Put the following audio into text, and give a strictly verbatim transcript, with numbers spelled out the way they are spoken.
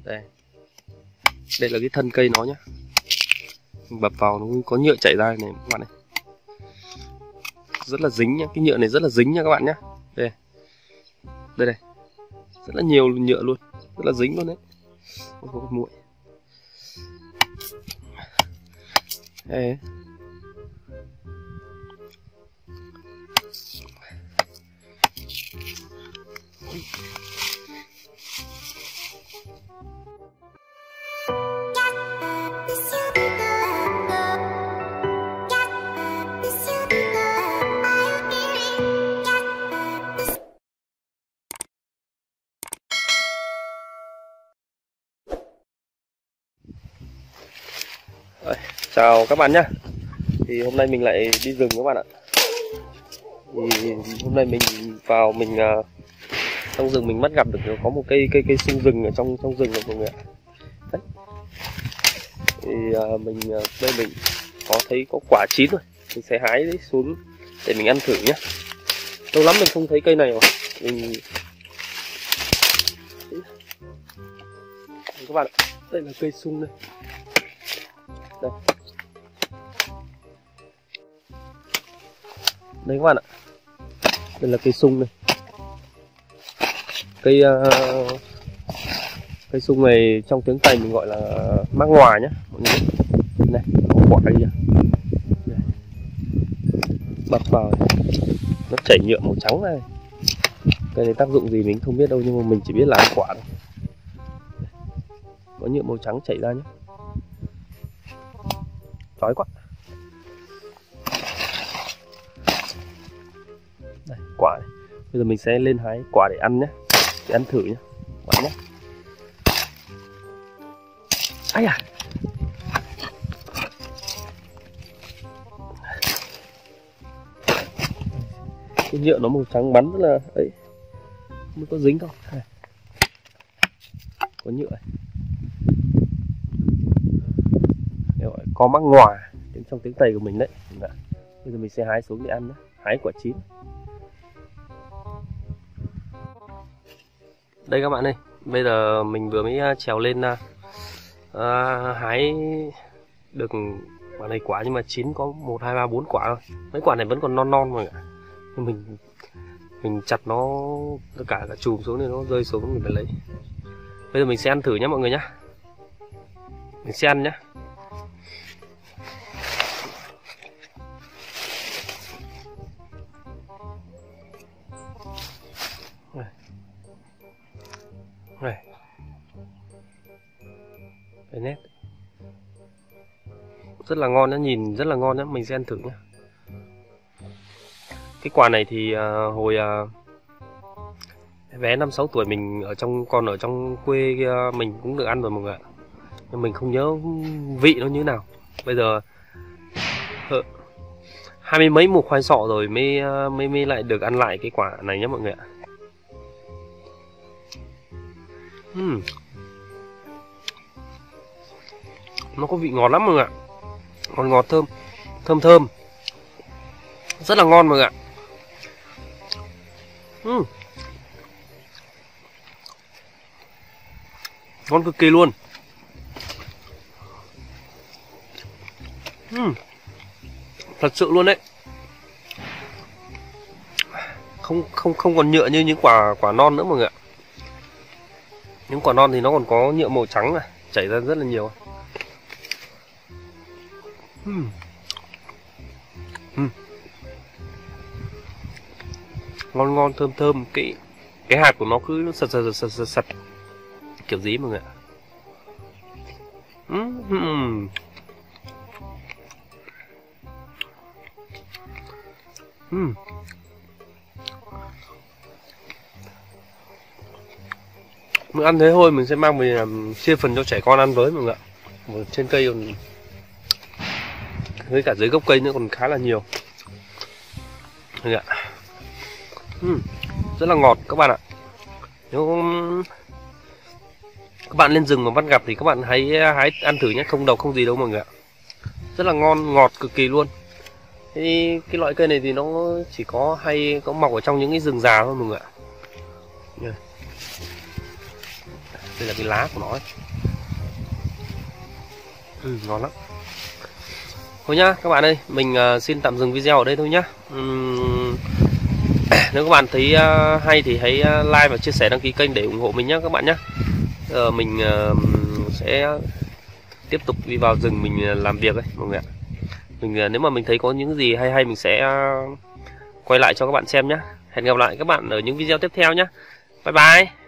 Đây, đây là cái thân cây nó nhá. Mình bập vào nó có nhựa chảy ra này các bạn này. Rất là dính nhá, cái nhựa này rất là dính nha các bạn nhá. Đây, đây này, rất là nhiều nhựa luôn, rất là dính luôn đấy. Không có muội. Đây. Chào các bạn nhé. Thì hôm nay mình lại đi rừng các bạn ạ. Thì hôm nay mình vào mình uh, trong rừng mình bắt gặp được có một cây cây cây sung rừng ở trong trong rừng này mọi người ạ. Đấy. Thì uh, mình uh, đây mình có thấy có quả chín rồi, mình sẽ hái đấy xuống để mình ăn thử nhé. Lâu lắm mình không thấy cây này rồi. Mình các bạn ạ, đây là cây sung đây. Đây. Đây các bạn ạ. Đây là cây sung này. Cây uh, cây sung này trong tiếng Tây mình gọi là mác ngòa nhé mọi người. Này, có quả gì à? Đây. Bập vào nó chảy nhựa màu trắng này. Cây này tác dụng gì mình không biết đâu, nhưng mà mình chỉ biết là ăn quả thôi. Có nhựa màu trắng chảy ra nhé. Chói quá. Đây, quả này. Bây giờ mình sẽ lên hái quả để ăn nhé, để ăn thử nhé, quả nhé. Ai à, cái nhựa nó màu trắng bắn rất là ấy, không có dính không. Có nhựa này. Gọi có mắc ngòa trong tiếng Tây của mình đấy. Bây giờ mình sẽ hái xuống để ăn nhé. Hái quả chín. Đây các bạn ơi, bây giờ mình vừa mới trèo lên uh, hái được quả này quả, nhưng mà chín có một hai ba bốn quả thôi. Mấy quả này vẫn còn non non mà mình mình chặt nó tất cả cả chùm xuống thì nó rơi xuống mình phải lấy. Bây giờ mình sẽ ăn thử nhé mọi người nhé. Mình sẽ ăn nhé. Này. Đây nét. Rất là ngon nhá, nhìn rất là ngon nhá, mình sẽ ăn thử nhá. Cái quả này thì uh, hồi uh, bé năm sáu tuổi mình ở trong còn ở trong quê uh, mình cũng được ăn rồi mọi người ạ. Nhưng mình không nhớ vị nó như thế nào. Bây giờ uh, hai mươi mấy mùa khoai sọ rồi mới uh, mới mới lại được ăn lại cái quả này nhá mọi người ạ. Uhm. Nó có vị ngọt lắm mọi người ạ. Ngọt ngọt thơm. Thơm thơm. Rất là ngon mọi người ạ. uhm. Ngon cực kỳ luôn. uhm. Thật sự luôn đấy. Không không không còn nhựa như những quả quả non nữa mọi người ạ. Những quả non thì nó còn có nhựa màu trắng này, chảy ra rất là nhiều. uhm. Uhm. Ngon ngon thơm thơm, cái cái hạt của nó cứ sật sật sật sật sật kiểu gì mọi người ạ. uhm. Uhm. Mình ăn thế thôi, mình sẽ mang về làm chia phần cho trẻ con ăn với mọi người ạ. Ở trên cây còn với cả dưới gốc cây nữa còn khá là nhiều. Mọi người ạ. uhm, rất là ngọt các bạn ạ. Nếu các bạn lên rừng mà bắt gặp thì các bạn hãy hãy ăn thử nhé, không độc không gì đâu mọi người ạ. Rất là ngon, ngọt cực kỳ luôn. Thế cái loại cây này thì nó chỉ có hay có mọc ở trong những cái rừng già thôi mọi người ạ. Đây là cái lá của nó ấy. Ừ, ngon lắm. Thôi nhá các bạn ơi, mình uh, xin tạm dừng video ở đây thôi nhá. uhm, Nếu các bạn thấy uh, hay thì hãy uh, like và chia sẻ, đăng ký kênh để ủng hộ mình nhé các bạn nhé. uh, Mình uh, sẽ tiếp tục đi vào rừng mình làm việc đấy mọi người ạ. Mình uh, nếu mà mình thấy có những gì hay hay mình sẽ uh, quay lại cho các bạn xem nhé. Hẹn gặp lại các bạn ở những video tiếp theo nhé. Bye bye.